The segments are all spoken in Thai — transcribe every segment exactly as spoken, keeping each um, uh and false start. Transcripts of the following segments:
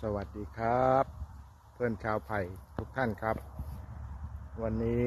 สวัสดีครับเพื่อนชาวไผ่ทุกท่านครับวันนี้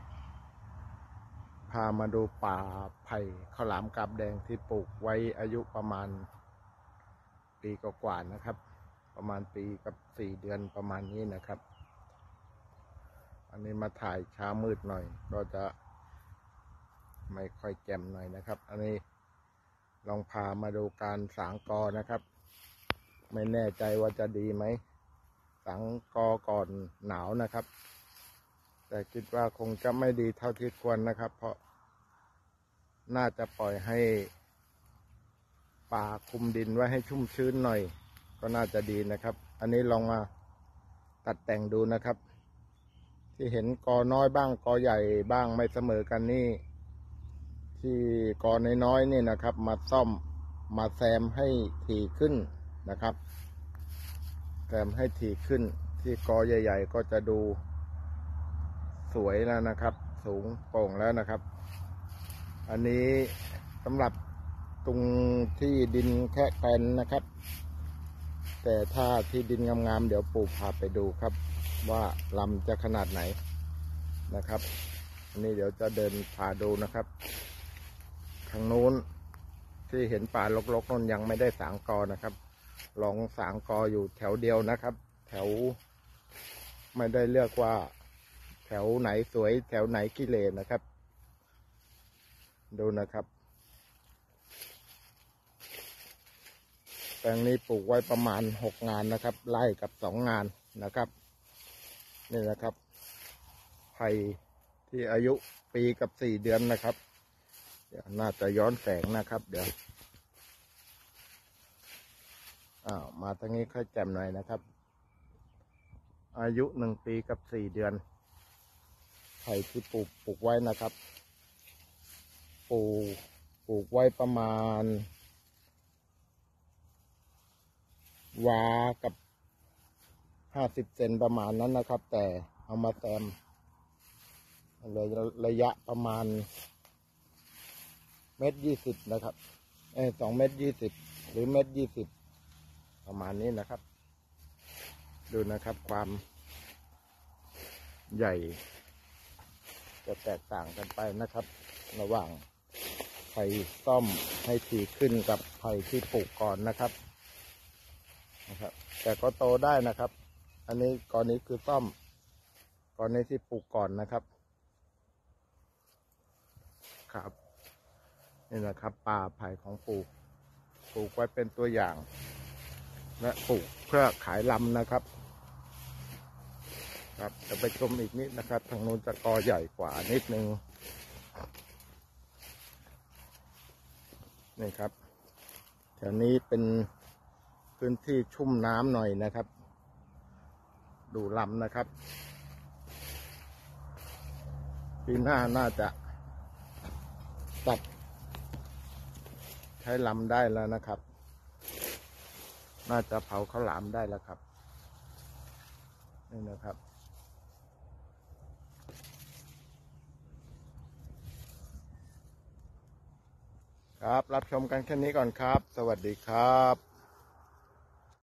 พามาดูป่าไผ่ข้าวหลามกาบแดงที่ปลูกไว้อายุประมาณปีกว่าๆนะครับประมาณปีกับสี่เดือนประมาณนี้นะครับอันนี้มาถ่ายเช้ามืดหน่อยก็จะไม่ค่อยแจ่มหน่อยนะครับอันนี้ลองพามาดูการสางกอนะครับไม่แน่ใจว่าจะดีไหมสังกอก่อนหนาวนะครับแต่คิดว่าคงจะไม่ดีเท่าที่ควรนะครับเพราะน่าจะปล่อยให้ป่าคลุมดินไว้ให้ชุ่มชื้นหน่อยก็น่าจะดีนะครับอันนี้ลองมาตัดแต่งดูนะครับที่เห็นกอน้อยบ้างกอใหญ่บ้างไม่เสมอกันนี่ที่กอน้อยๆนี่นะครับมาซ่อมมาแซมให้ถี่ขึ้นนะครับแซมให้ถี่ขึ้นที่กอใหญ่ๆก็จะดูสวยแล้วนะครับสูงโปร่งแล้วนะครับอันนี้สำหรับตรงที่ดินแค่แปลนนะครับแต่ถ้าที่ดินงามๆเดี๋ยวปู่พาไปดูครับว่าลำจะขนาดไหนนะครับอันนี้เดี๋ยวจะเดินพาดูนะครับทางนู้นที่เห็นป่ารกๆนั่นยังไม่ได้สางกอนะครับลองสางกออยู่แถวเดียวนะครับแถวไม่ได้เลือกว่าแถวไหนสวยแถวไหนขี้เหร่นะครับดูนะครับแปลงนี้ปลูกไว้ประมาณหกงานนะครับไล่กับสองงานนะครับนี่นะครับไผ่ที่อายุปีกับสี่เดือนนะครับเดี๋ยวน่าจะย้อนแสงนะครับเดี๋ยวอ้าวมาทางนี้ค่อยแจ่มหน่อยนะครับอายุหนึ่งปีกับสี่เดือนไผ่ที่ปลูกปลูกไว้นะครับปลูกปลูกไว้ประมาณวากับห้าสิบเซนประมาณนั้นนะครับแต่เอามาแซมเลยระยะประมาณเมตรยี่สิบนะครับเออสองเมตรยี่สิบหรือเมตรยี่สิบประมาณนี้นะครับดูนะครับความใหญ่จะแตกต่างกันไปนะครับระหว่างไผ่ซ่อมให้ถี่ขึ้นกับไผ่ที่ปลูกก่อนนะครับนะครับแต่ก็โตได้นะครับอันนี้ก่อนนี้คือซ่อมก่อนนี้ที่ปลูกก่อนนะครับครับนี่นะครับป่าไผ่ของปลูกปลูกไว้เป็นตัวอย่างและปลูกเพื่อขายลำนะครับครับจะไปชมอีกนิดนะครับทางนู้นจะกอใหญ่กว่านิดนึงนี่ครับแถวนี้เป็นพื้นที่ชุ่มน้ำหน่อยนะครับดูลำนะครับปีหน้าน่าจะตัดใช้ลำได้แล้วนะครับน่าจะเผาข้าวหลามได้แล้วครับนี่นะครับครับรับชมกันแค่นี้ก่อนครับสวัสดีครับ